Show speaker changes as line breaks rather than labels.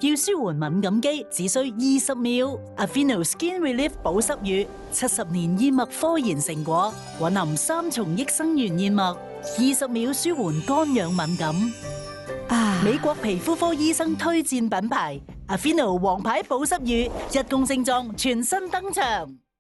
要舒緩敏感肌，只需20秒。Aveeno Skin Relief 保濕乳，70年燕麥科研成果，蘊含3重益生元燕麥，20秒舒緩乾癢敏感。美國皮膚科醫生推薦品牌 Aveeno 王牌保濕乳，1公升裝全新登場。